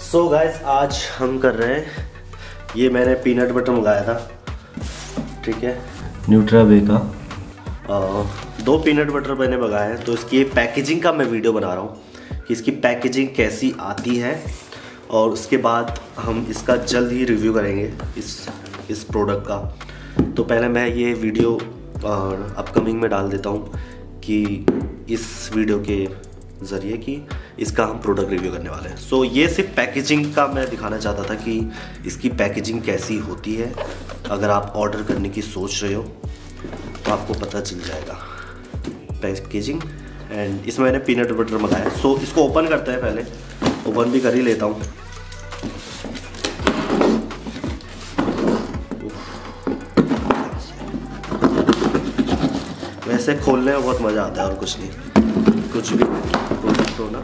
So guys आज हम कर रहे हैं, ये मैंने पीनट बटर मंगाया था, ठीक है, न्यूट्रावे का। 2 पीनट बटर मैंने मंगाए हैं, तो इसकी पैकेजिंग का मैं वीडियो बना रहा हूँ कि इसकी पैकेजिंग कैसी आती है, और उसके बाद हम इसका जल्द ही रिव्यू करेंगे इस प्रोडक्ट का। तो पहले मैं ये वीडियो अपकमिंग में डाल देता हूँ कि इस वीडियो के ज़रिए कि इसका हम प्रोडक्ट रिव्यू करने वाले हैं। सो ये सिर्फ पैकेजिंग का मैं दिखाना चाहता था कि इसकी पैकेजिंग कैसी होती है। अगर आप ऑर्डर करने की सोच रहे हो तो आपको पता चल जाएगा पैकेजिंग। एंड इसमें मैंने पीनट बटर मंगाया है। सो इसको ओपन करते हैं, पहले ओपन भी कर ही लेता हूँ। वैसे खोलने में बहुत मज़ा आता है और कुछ नहीं, कुछ भी प्रोडक्ट हो ना,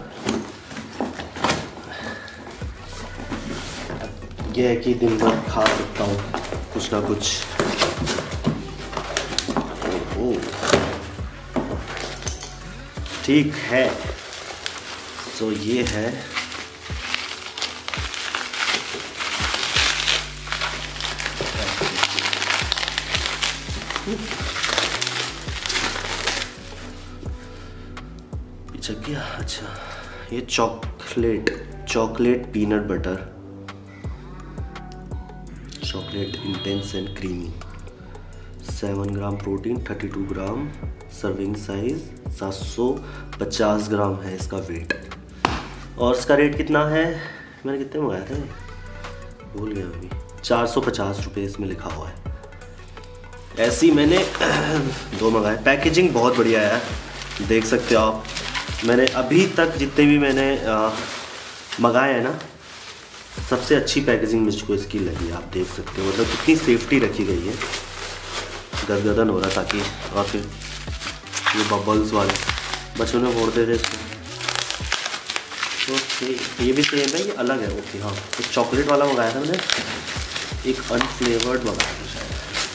ये है कि दिन भर खा सकता हूँ कुछ ना कुछ। ठीक है, तो ये है चल गया। अच्छा, ये chocolate peanut butter, chocolate intense and creamy, 7 gram protein, 32 gram serving size, 750 gram है इसका वेट। और इसका रेट कितना है, मैंने कितने मंगाया था भूल गया अभी, 450 रुपये इसमें लिखा हुआ है। ऐसी मैंने 2 मंगाए। पैकेजिंग बहुत बढ़िया है, देख सकते हो आप। मैंने अभी तक जितने भी मैंने मंगाए हैं ना, सबसे अच्छी पैकेजिंग मुझको इसकी लगी। आप देख सकते हो, मतलब कितनी सेफ्टी रखी गई है। गदगदन हो रहा ताकि, और फिर ये बबल्स वाले बच्चों ने फोड़ते थे इसको। ओके, ये भी सेम है, ये अलग है। ओके हाँ, एक चॉकलेट वाला मंगाया था मैंने, एक अनफ्लेवर्ड मंगाया था शायद।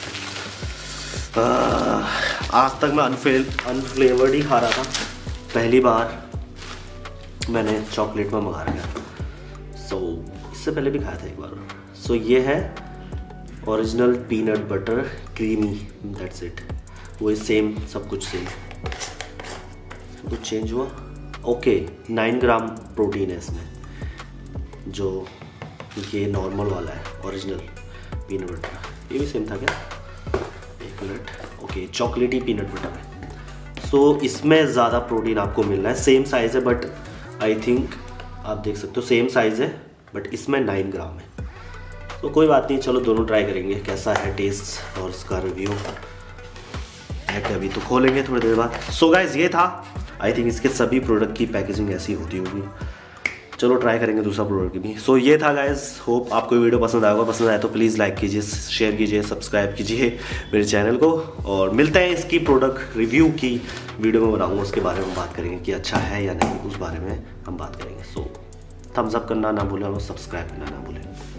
आज तक मैं अनफ्लेवर्ड ही खा रहा था, पहली बार मैंने चॉकलेट में मंगा रखा। सो इससे पहले भी खाया था एक बार। सो ये है original peanut butter creamy, that's it. वही सेम, सब कुछ सेम, कुछ चेंज हुआ। ओके, 9 ग्राम प्रोटीन है इसमें, जो ये नॉर्मल वाला है ओरिजिनल पीनट बटर। ये भी सेम था क्या, एक minute. Okay, chocolatey peanut butter है। सो इसमें ज़्यादा प्रोटीन आपको मिल रहा है। सेम साइज़ है, बट आई थिंक आप देख सकते हो सेम साइज़ है, बट इसमें 9 ग्राम है। तो कोई बात नहीं, चलो दोनों ट्राई करेंगे कैसा है टेस्ट और इसका रिव्यू है। अभी तो खोलेंगे थोड़ी देर बाद। सो गाइज ये था, आई थिंक इसके सभी प्रोडक्ट की पैकेजिंग ऐसी होती होगी। चलो ट्राई करेंगे दूसरा प्रोडक्ट भी। सो ये था गाइज, होप आपको वीडियो पसंद आएगा। पसंद आए तो प्लीज़ लाइक कीजिए, शेयर कीजिए, सब्सक्राइब कीजिए मेरे चैनल को। और मिलते हैं इसकी प्रोडक्ट रिव्यू की वीडियो में बनाऊंगा, उसके बारे में बात करेंगे कि अच्छा है या नहीं, उस बारे में हम बात करेंगे। सो थम्स अप करना ना भूलें और सब्सक्राइब करना ना भूलें।